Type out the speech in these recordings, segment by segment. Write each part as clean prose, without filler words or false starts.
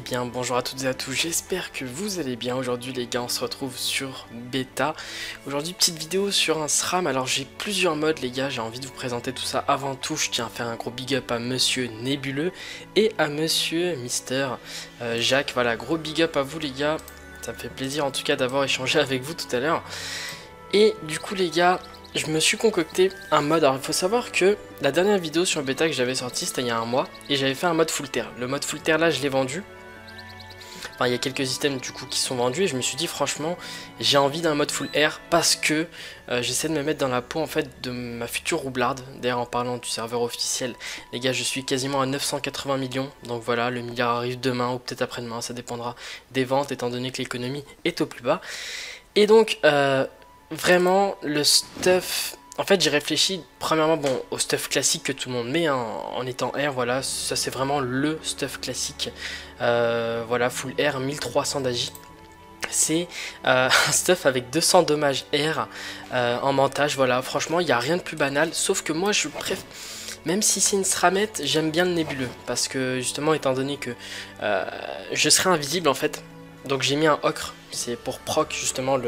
bien, bonjour à toutes et à tous, j'espère que vous allez bien. Aujourd'hui les gars, on se retrouve sur Beta. Aujourd'hui petite vidéo sur un SRAM. Alors j'ai plusieurs modes les gars, j'ai envie de vous présenter tout ça. Avant tout, je tiens à faire un gros big up à Monsieur Nébuleux et à Monsieur Mister Jacques. Voilà, gros big up à vous les gars. Ça me fait plaisir en tout cas d'avoir échangé avec vous tout à l'heure. Et du coup les gars, je me suis concocté un mode. Alors il faut savoir que la dernière vidéo sur Beta que j'avais sortie c'était il y a un mois et j'avais fait un mode full terre. Le mode full terre là je l'ai vendu. Enfin il y a quelques items du coup qui sont vendus et je me suis dit franchement j'ai envie d'un mode full air parce que j'essaie de me mettre dans la peau en fait de ma future roublarde. D'ailleurs en parlant du serveur officiel les gars, je suis quasiment à 980 millions, donc voilà, le milliard arrive demain ou peut-être après-demain, ça dépendra des ventes étant donné que l'économie est au plus bas. Et donc vraiment le stuff, en fait j'ai réfléchi premièrement bon au stuff classique que tout le monde met hein, en étant R, voilà, ça c'est vraiment le stuff classique, voilà, full R 1300 d'agi. C'est un stuff avec 200 dommages R en montage, voilà, franchement il n'y a rien de plus banal, sauf que moi je préfère, même si c'est une SRAMette, j'aime bien le nébuleux, parce que justement étant donné que je serai invisible en fait, donc j'ai mis un ocre, c'est pour proc justement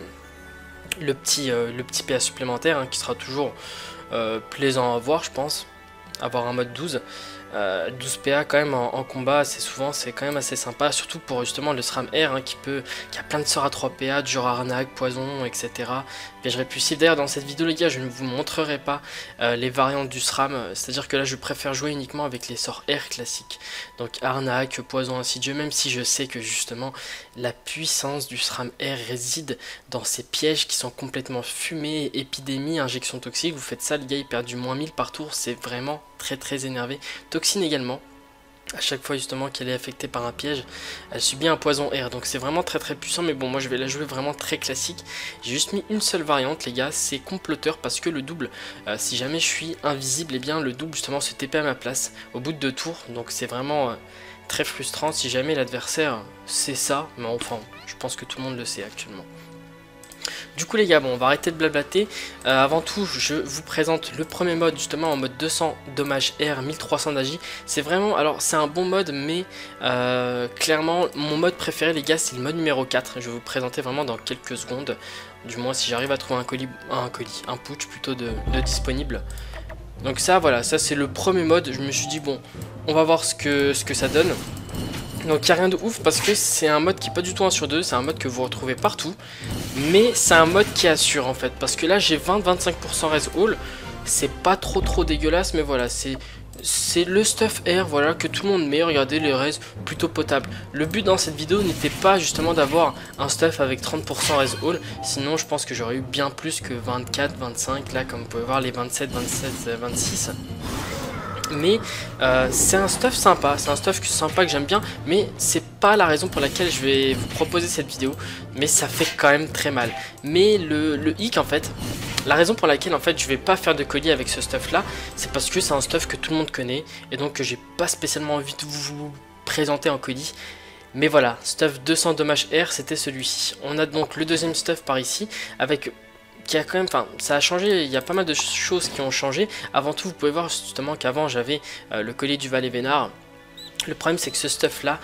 le petit PA supplémentaire hein, qui sera toujours plaisant à voir je pense, avoir un mode 12. 12 PA quand même en combat assez souvent, c'est quand même assez sympa, surtout pour justement le SRAM R hein, qui a plein de sorts à 3 PA, du genre arnaque, poison, etc. Piège répulsif. D'ailleurs dans cette vidéo les gars je ne vous montrerai pas les variantes du SRAM, c'est-à-dire que là je préfère jouer uniquement avec les sorts R classiques, donc arnaque, poison, insidieux, même si je sais que justement la puissance du SRAM R réside dans ces pièges qui sont complètement fumés, épidémie, injection toxique. Vous faites ça les gars, il perd du moins 1000 par tour, c'est vraiment très énervé. Toxine également, à chaque fois justement qu'elle est affectée par un piège, elle subit un poison R, donc c'est vraiment très puissant. Mais bon, moi je vais la jouer vraiment très classique. J'ai juste mis une seule variante les gars, c'est comploteur, parce que le double, si jamais je suis invisible, et bien le double justement se TP à ma place au bout de 2 tours, donc c'est vraiment très frustrant si jamais l'adversaire sait ça, mais enfin je pense que tout le monde le sait actuellement. Du coup les gars, bon on va arrêter de blablater, avant tout je vous présente le premier mode justement en mode 200 dommages R, 1300 d'agi. C'est vraiment, alors c'est un bon mode mais clairement mon mode préféré les gars c'est le mode numéro 4, je vais vous le présenter vraiment dans quelques secondes, du moins si j'arrive à trouver un putsch plutôt de disponible. Donc ça voilà, ça c'est le premier mode, je me suis dit bon on va voir ce que ça donne. Donc il n'y a rien de ouf parce que c'est un mode qui est pas du tout 1 sur 2, c'est un mode que vous retrouvez partout. Mais c'est un mode qui assure en fait, parce que là j'ai 20-25% res all, c'est pas trop dégueulasse, mais voilà, c'est le stuff R voilà, que tout le monde met, regardez les res plutôt potables. Le but dans cette vidéo n'était pas justement d'avoir un stuff avec 30% res all, sinon je pense que j'aurais eu bien plus que 24, 25, là comme vous pouvez voir les 27, 27, 26. Mais c'est un stuff sympa, c'est un stuff sympa que j'aime bien, mais c'est pas la raison pour laquelle je vais vous proposer cette vidéo, mais ça fait quand même très mal. Mais le hic en fait, la raison pour laquelle en fait je vais pas faire de colis avec ce stuff là, c'est parce que c'est un stuff que tout le monde connaît, et donc que j'ai pas spécialement envie de vous présenter en colis. Mais voilà, stuff 200 dommages R, c'était celui-ci. On a donc le deuxième stuff par ici, avec... qui a quand même, enfin ça a changé, il y a pas mal de choses qui ont changé. Avant tout vous pouvez voir justement qu'avant j'avais le collier du Valet Vénard. Le problème c'est que ce stuff là,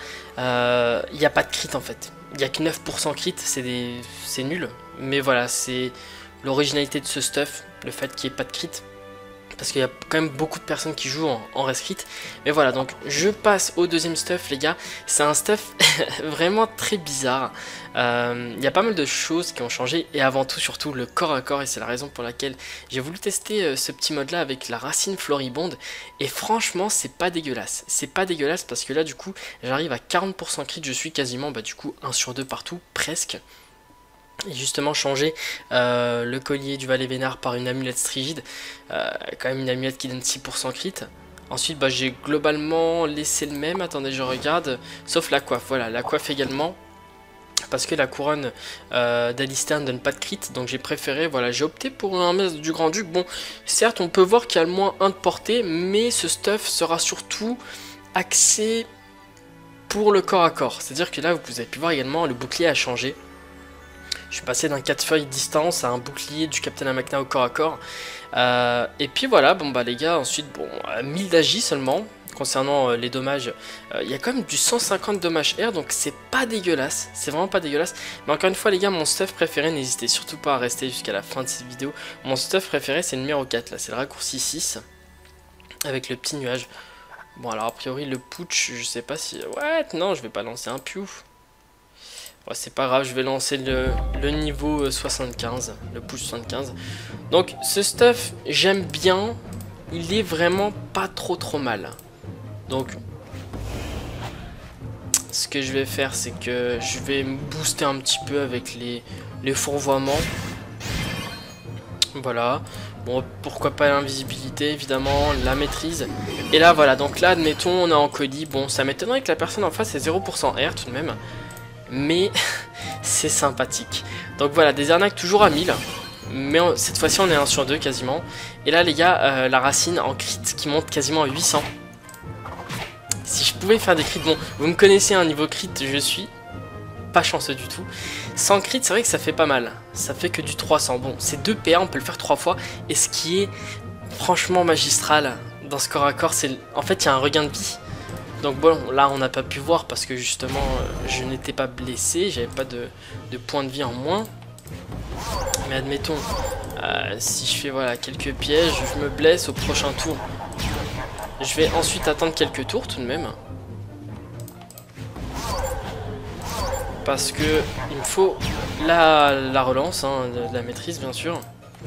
il n'y a pas de crit en fait, il n'y a que 9% crit, c'est nul. Mais voilà, c'est l'originalité de ce stuff, le fait qu'il n'y ait pas de crit. Parce qu'il y a quand même beaucoup de personnes qui jouent en rescrit. Mais voilà, donc je passe au deuxième stuff les gars. C'est un stuff vraiment très bizarre. Il y a pas mal de choses qui ont changé. Et avant tout, surtout le corps à corps. Et c'est la raison pour laquelle j'ai voulu tester ce petit mode là avec la racine floribonde. Et franchement c'est pas dégueulasse. C'est pas dégueulasse parce que là du coup j'arrive à 40% crit. Je suis quasiment du coup 1 sur 2 partout, presque. Et justement changer le collier du Valet Vénard par une amulette strigide, quand même une amulette qui donne 6% crit. Ensuite j'ai globalement laissé le même, attendez je regarde, sauf la coiffe, voilà la coiffe également, parce que la couronne d'Alistair ne donne pas de crit, donc j'ai préféré, voilà j'ai opté pour un maître du Grand Duc. Bon certes on peut voir qu'il y a le moins 1 de portée, mais ce stuff sera surtout axé pour le corps à corps, c'est à dire que là vous avez pu voir également le bouclier a changé. Je suis passé d'un 4 feuilles distance à un bouclier du Captain Amacna au corps à corps. Et puis voilà, bon les gars, ensuite 1000 d'agi seulement. concernant les dommages, il y a quand même du 150 dommages air, donc c'est pas dégueulasse, c'est vraiment pas dégueulasse. Mais encore une fois les gars, mon stuff préféré, n'hésitez surtout pas à rester jusqu'à la fin de cette vidéo. Mon stuff préféré c'est le numéro 4 là, c'est le raccourci 6 avec le petit nuage. Bon alors a priori le putsch, je sais pas si... Ouais non, je vais pas lancer un piou. Ouais, c'est pas grave, je vais lancer le niveau 75, le push 75. Donc ce stuff, j'aime bien, il est vraiment pas trop mal. Donc ce que je vais faire, c'est que je vais me booster un petit peu avec les fourvoiements. Voilà. Bon, pourquoi pas l'invisibilité, évidemment, la maîtrise. Et là, voilà, donc là, admettons, on est en colis. Bon, ça m'étonnerait que la personne en face ait 0% air tout de même. Mais c'est sympathique. Donc voilà, des arnaques toujours à 1000. Mais cette fois-ci, on est 1 sur 2 quasiment. Et là, les gars, la racine en crit qui monte quasiment à 800. Si je pouvais faire des crits, bon, vous me connaissez, un niveau crit, je suis pas chanceux du tout. Sans crit, c'est vrai que ça fait pas mal. Ça fait que du 300. Bon, c'est 2 PA, on peut le faire 3 fois. Et ce qui est franchement magistral dans ce corps à corps, c'est... En fait, il y a un regain de vie. Donc bon, là on n'a pas pu voir parce que justement je n'étais pas blessé, j'avais pas de points de vie en moins. Mais admettons, si je fais voilà quelques pièges, je me blesse au prochain tour. Je vais ensuite attendre quelques tours tout de même. Parce que il me faut la relance, hein, de la maîtrise bien sûr.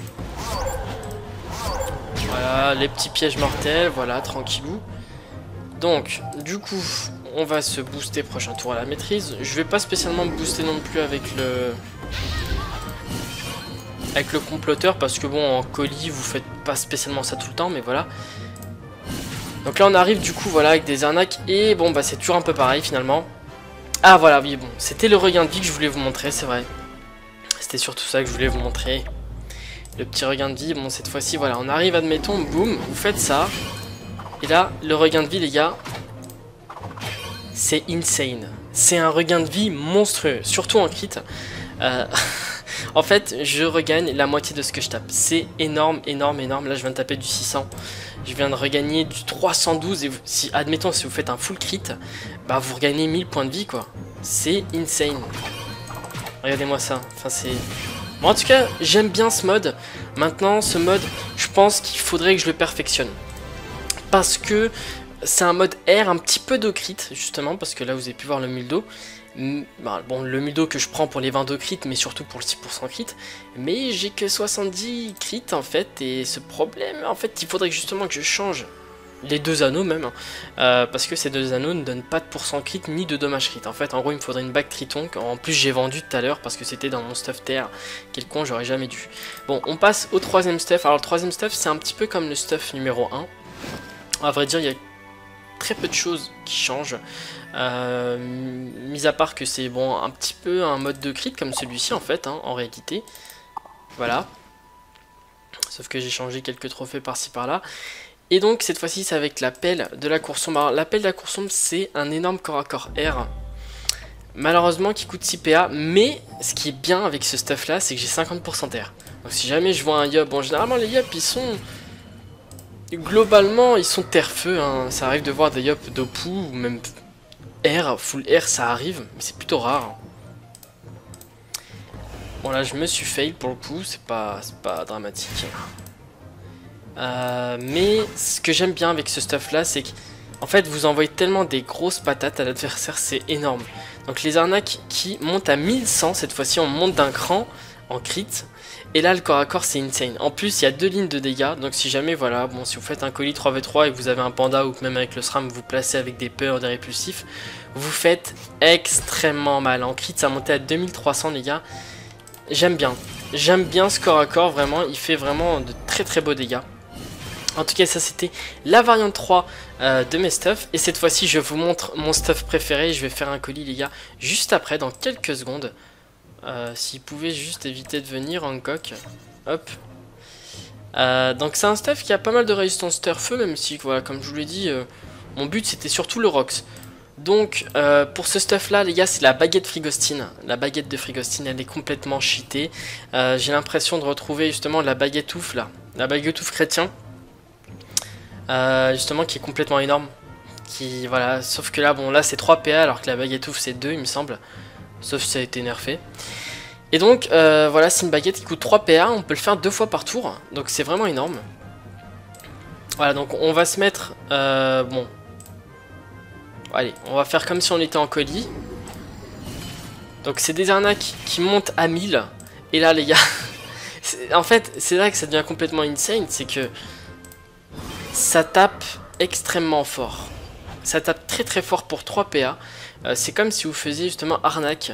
Voilà, les petits pièges mortels, voilà, tranquillou. Donc, du coup, on va se booster prochain tour à la maîtrise. Je vais pas spécialement me booster non plus avec le comploteur, parce que bon, en colis, vous faites pas spécialement ça tout le temps, mais voilà. Donc là, on arrive du coup, voilà, avec des arnaques, et bon, bah c'est toujours un peu pareil finalement. Ah voilà, oui, bon, c'était le regain de vie que je voulais vous montrer, c'est vrai. C'était surtout ça que je voulais vous montrer. Le petit regain de vie, bon, cette fois-ci, voilà, on arrive, admettons, boum, vous faites ça. Et là, le regain de vie, les gars, c'est insane. C'est un regain de vie monstrueux, surtout en crit. En fait, je regagne la moitié de ce que je tape. C'est énorme, énorme, énorme. Là, je viens de taper du 600. Je viens de regagner du 312. Et si, admettons, si vous faites un full crit, bah, vous regagnez 1000 points de vie, quoi. C'est insane. Regardez-moi ça. Enfin, c'est... Bon, en tout cas, j'aime bien ce mode. Maintenant, ce mode, je pense qu'il faudrait que je le perfectionne. Parce que c'est un mode air un petit peu de crit, justement, parce que là vous avez pu voir le muldo. Bon, le muldo que je prends pour les 22 crits, mais surtout pour le 6% crit. Mais j'ai que 70 crits en fait, et ce problème, en fait, il faudrait justement que je change les 2 anneaux même. Parce que ces 2 anneaux ne donnent pas de pourcent crit ni de dommage crit. En fait, en gros, il me faudrait une bague triton. En plus, j'ai vendu tout à l'heure parce que c'était dans mon stuff terre. Quel con, j'aurais jamais dû. Bon, on passe au 3ème stuff. Alors, le 3ème stuff, c'est un petit peu comme le stuff numéro 1. À vrai dire, il y a très peu de choses qui changent, mis à part que c'est bon un petit peu un mode de crit comme celui-ci en fait, hein, en réalité. Voilà. Sauf que j'ai changé quelques trophées par-ci par-là. Et donc cette fois-ci c'est avec la pelle de la course sombre. Alors la pelle de la course sombre c'est un énorme corps à corps R. Malheureusement qui coûte 6 PA, mais ce qui est bien avec ce stuff là c'est que j'ai 50% R. Donc si jamais je vois un yob, bon généralement les yobs ils sont... Globalement, ils sont terre-feu, hein. Ça arrive de voir des yops d'Opu ou même R, full R, ça arrive, mais c'est plutôt rare. Bon là, je me suis fail pour le coup, c'est pas dramatique. Mais ce que j'aime bien avec ce stuff-là, c'est qu'en fait, vous envoyez tellement des grosses patates à l'adversaire, c'est énorme. Donc les arnaques qui montent à 1100, cette fois-ci, on monte d'un cran en crit. Et là, le corps à corps, c'est insane. En plus, il y a 2 lignes de dégâts. Donc, si jamais, voilà, bon, si vous faites un colis 3v3 et que vous avez un panda ou que même avec le SRAM, vous placez avec des peurs, des répulsifs, vous faites extrêmement mal. En crit, ça a monté à 2300, les gars. J'aime bien. J'aime bien ce corps à corps, vraiment. Il fait vraiment de très très beaux dégâts. En tout cas, ça, c'était la variante 3 de mes stuffs. Et cette fois-ci, je vous montre mon stuff préféré. Je vais faire un colis, les gars, juste après, dans quelques secondes. S'il pouvait juste éviter de venir, Hancock. Hop. Donc c'est un stuff qui a pas mal de résistance terre-feu, même si, voilà, comme je vous l'ai dit, mon but c'était surtout le Rox. Donc pour ce stuff là, les gars, c'est la baguette frigostine. La baguette de frigostine, elle est complètement cheatée. J'ai l'impression de retrouver justement la baguette ouf là. La baguette ouf chrétien. Justement qui est complètement énorme. Qui, voilà, sauf que là, bon, là c'est 3 PA alors que la baguette ouf c'est 2 il me semble. Sauf si ça a été nerfé. Et donc, voilà, c'est une baguette qui coûte 3 PA, on peut le faire 2 fois par tour. Donc c'est vraiment énorme. Voilà, donc on va se mettre, bon. Allez, on va faire comme si on était en colis. Donc c'est des arnaques qui montent à 1000. Et là les gars, en fait c'est là que ça devient complètement insane, c'est que ça tape extrêmement fort. Ça tape très très fort pour 3 PA. C'est comme si vous faisiez justement arnaque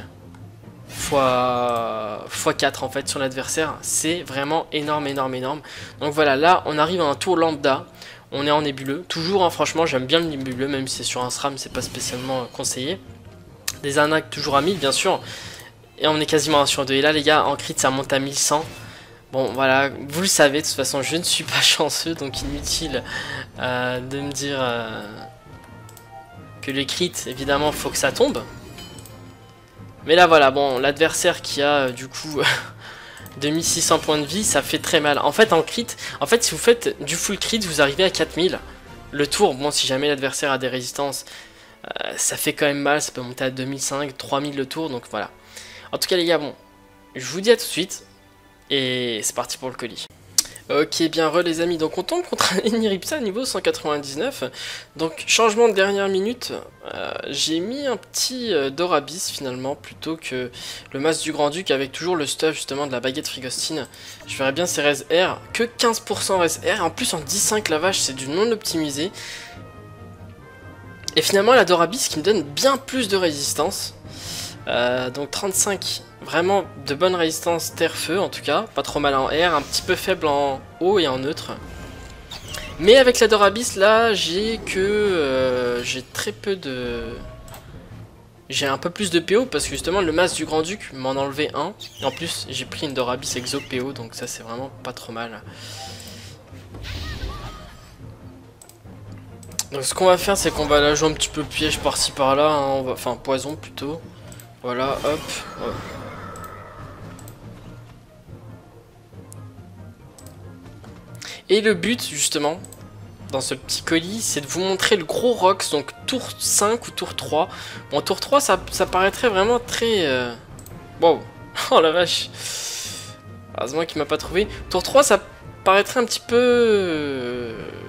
x4 en fait sur l'adversaire. C'est vraiment énorme, énorme, énorme. Donc voilà, là on arrive à un tour lambda. On est en nébuleux. Toujours, hein, franchement j'aime bien le nébuleux, même si c'est sur un SRAM, c'est pas spécialement conseillé. Des arnaques toujours à 1000 bien sûr. Et on est quasiment 1 sur 2. Et là les gars, en crit ça monte à 1100. Bon voilà, vous le savez, de toute façon je ne suis pas chanceux. Donc inutile de me dire que les crits, évidemment, faut que ça tombe. Mais là voilà, bon, l'adversaire qui a du coup 2600 points de vie, ça fait très mal. En fait en crit, en fait si vous faites du full crit, vous arrivez à 4000. Le tour, bon si jamais l'adversaire a des résistances, ça fait quand même mal, ça peut monter à 2005, 3000 le tour, donc voilà. En tout cas les gars, bon, je vous dis à tout de suite, et c'est parti pour le colis. Ok, bien les amis, donc on tombe contre un Eniripsa niveau 199, donc changement de dernière minute, j'ai mis un petit Dorabis finalement, plutôt que le masque du Grand-Duc avec toujours le stuff justement de la baguette frigostine. Je verrais bien ces res R, que 15% res R, en plus en 10-5 la vache c'est du non optimisé. Et finalement la Dorabis qui me donne bien plus de résistance, donc 35, vraiment de bonne résistance terre-feu en tout cas, pas trop mal en air, un petit peu faible en eau et en neutre. Mais avec la Dorabis là j'ai très peu de... J'ai un peu plus de PO parce que justement le masque du Grand-Duc m'en enlevait un. En plus j'ai pris une Dorabis exo PO donc ça c'est vraiment pas trop mal. Donc ce qu'on va faire c'est qu'on va la jouer un petit peu piège par-ci par-là, hein. Enfin poison plutôt. Voilà, hop. Ouais. Et le but justement dans ce petit colis c'est de vous montrer le gros Rox, donc tour 5 ou tour 3. Bon tour 3 ça paraîtrait vraiment très... Wow. Oh la vache. Heureusement qu'il m'a pas trouvé. Tour 3 ça paraîtrait un petit peu...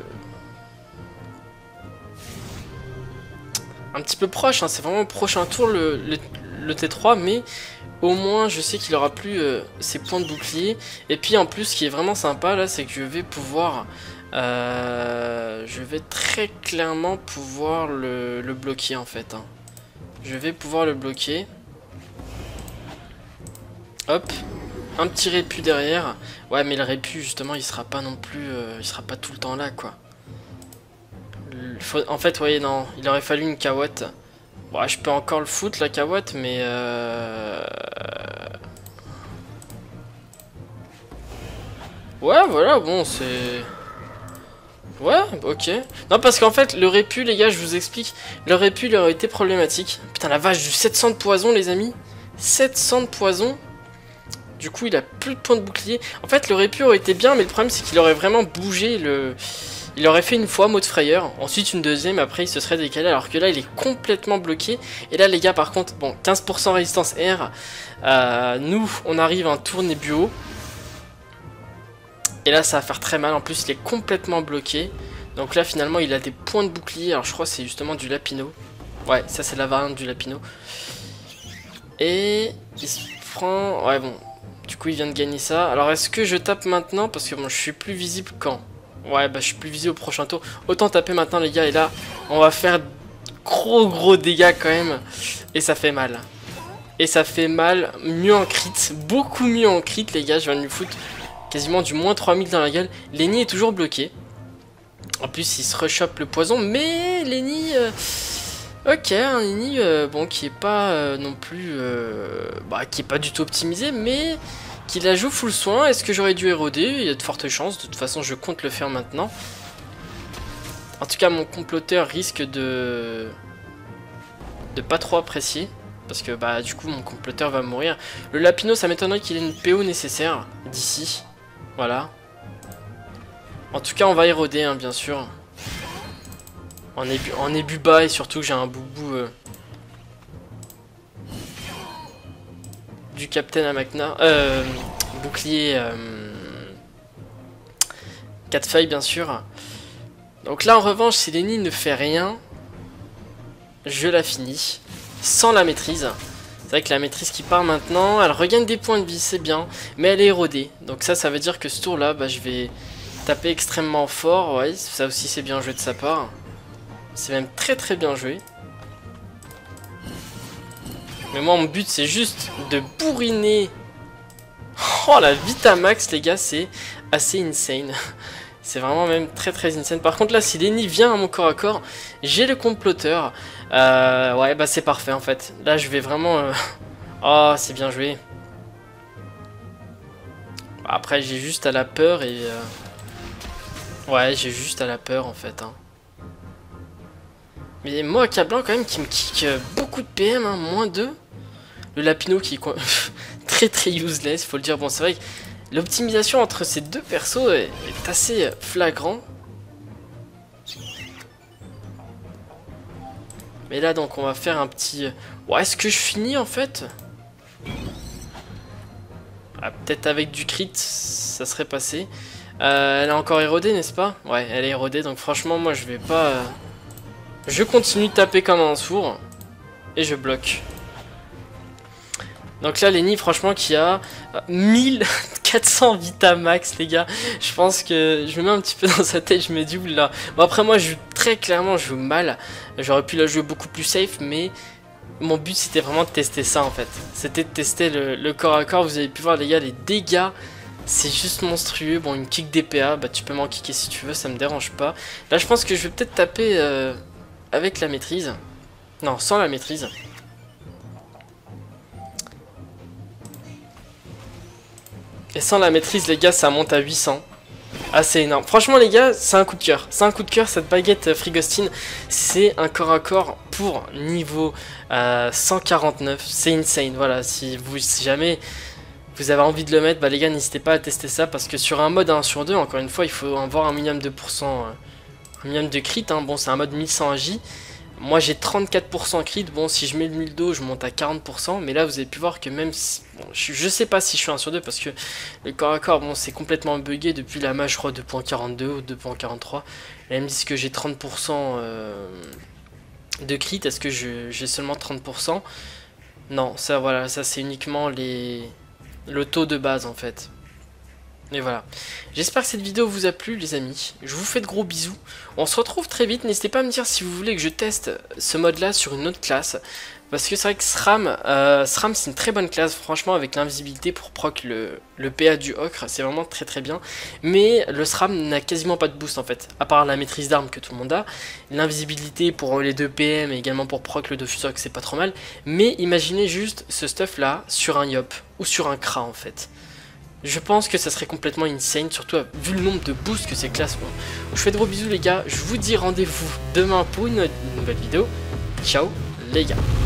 un petit peu proche, hein. C'est vraiment le prochain tour le T3, mais au moins je sais qu'il aura plus ses points de bouclier. Et puis en plus ce qui est vraiment sympa là c'est que je vais pouvoir je vais très clairement pouvoir le bloquer en fait, hein. Je vais pouvoir le bloquer. Hop, un petit répu derrière. Ouais mais le répu justement il sera pas non plus il sera pas tout le temps là quoi. En fait, vous voyez, non, il aurait fallu une Kawotte. Bon, je peux encore le foutre, la Kawotte, mais... Ouais, voilà, bon, c'est... Ouais, ok. Non, parce qu'en fait, le répu, les gars, je vous explique. Le répu, il aurait été problématique. Putain, la vache, du 700 de poison, les amis. 700 de poison. Du coup, il a plus de points de bouclier. En fait, le répu aurait été bien, mais le problème, c'est qu'il aurait vraiment bougé le... Il aurait fait une fois mot de frayeur, ensuite une deuxième, après il se serait décalé, alors que là il est complètement bloqué. Et là les gars par contre, bon 15% résistance R, nous on arrive à un tour nébuo. Et là ça va faire très mal, en plus il est complètement bloqué. Donc là finalement il a des points de bouclier, alors je crois que c'est justement du Lapino. Ouais, ça c'est la variante du Lapino. Et il se prend... Ouais bon, du coup il vient de gagner ça. Alors est-ce que je tape maintenant, parce que bon je suis plus visible quand... Ouais, bah je suis plus visé au prochain tour. Autant taper maintenant les gars, et là, on va faire gros dégâts quand même. Et ça fait mal. Et ça fait mal, mieux en crit, beaucoup mieux en crit les gars. Je viens de lui foutre quasiment du moins 3000 dans la gueule. Lenny est toujours bloqué. En plus, il se rechoppe le poison, mais Lenny... Ok, un Lenny, bon, qui est pas non plus... bah, qui est pas du tout optimisé, mais... qui la joue full soin. Est-ce que j'aurais dû éroder? Il y a de fortes chances, de toute façon je compte le faire maintenant. En tout cas mon comploteur risque de pas trop apprécier, parce que bah du coup mon comploteur va mourir. Le Lapino ça m'étonnerait qu'il ait une PO nécessaire d'ici. Voilà. En tout cas on va éroder hein, bien sûr. en ébut bas et surtout j'ai un boubou du Captain Amakna. Bouclier 4 feuilles bien sûr. Donc là en revanche si Lenny ne fait rien, je la finis sans la maîtrise. C'est vrai que la maîtrise qui part maintenant, elle regagne des points de vie, c'est bien, mais elle est érodée. Donc ça veut dire que ce tour là, bah, je vais taper extrêmement fort. Ouais, ça aussi c'est bien joué de sa part. C'est même très bien joué. Mais moi mon but c'est juste de bourriner. Oh la Vitamax les gars, c'est assez insane. C'est vraiment même très insane. Par contre là si Lenny vient à mon corps à corps, j'ai le comploteur. Ouais bah c'est parfait en fait. Là je vais vraiment... Oh c'est bien joué. Après j'ai juste à la peur et... Ouais j'ai juste à la peur en fait. Hein. Mais moi Accablant quand même qui me kick beaucoup de PM, hein, moins 2. Le Lapino qui est très useless, faut le dire. Bon c'est vrai que l'optimisation entre ces deux persos est assez flagrant. Mais là donc on va faire un petit... Ouais, est-ce que je finis en fait? Ah, peut-être avec du crit ça serait passé. Elle est encore érodée n'est-ce pas? Ouais elle est érodée donc franchement moi je vais pas... Je continue de taper comme un sourd. Et je bloque. Donc là Lenny franchement qui a 1400 Vitamax les gars. Je pense que je me mets un petit peu dans sa tête, je me dis oula. Bon après moi je joue très clairement, je joue mal. J'aurais pu la jouer beaucoup plus safe mais mon but c'était vraiment de tester ça en fait. C'était de tester le corps à corps. Vous avez pu voir les gars les dégâts. C'est juste monstrueux. Bon une kick DPA, bah tu peux m'en kicker si tu veux, ça me dérange pas. Là je pense que je vais peut-être taper avec la maîtrise. Non sans la maîtrise. Et sans la maîtrise les gars ça monte à 800. Ah c'est énorme. Franchement les gars c'est un coup de cœur. C'est un coup de cœur cette baguette Frigostine. C'est un corps à corps pour niveau 149. C'est insane. Voilà si jamais vous avez envie de le mettre, bah les gars n'hésitez pas à tester ça. Parce que sur un mode 1 sur 2 encore une fois il faut avoir un minimum de %, un minimum de crit. Hein. Bon c'est un mode 1100 AJ. Moi j'ai 34% crit, bon si je mets le 1000 d'eau je monte à 40%, mais là vous avez pu voir que même si, bon, je sais pas si je suis 1 sur 2 parce que le corps à corps bon c'est complètement bugué depuis la mage je crois 2.42 ou 2.43, elle me dit que j'ai 30% de crit, est-ce que j'ai seulement 30%? Non ça voilà, ça c'est uniquement le taux de base en fait. Et voilà, j'espère que cette vidéo vous a plu les amis, je vous fais de gros bisous, on se retrouve très vite, n'hésitez pas à me dire si vous voulez que je teste ce mode là sur une autre classe, parce que c'est vrai que SRAM c'est une très bonne classe, franchement avec l'invisibilité pour proc le PA du Ocre, c'est vraiment très bien, mais le SRAM n'a quasiment pas de boost en fait, à part la maîtrise d'armes que tout le monde a, l'invisibilité pour les 2 PM et également pour proc le Dofus Ocre c'est pas trop mal, mais imaginez juste ce stuff là sur un Yop ou sur un Kra en fait. Je pense que ça serait complètement insane, surtout vu le nombre de boosts que ces classes font. Je vous fais de gros bisous les gars, je vous dis rendez-vous demain pour une nouvelle vidéo. Ciao les gars.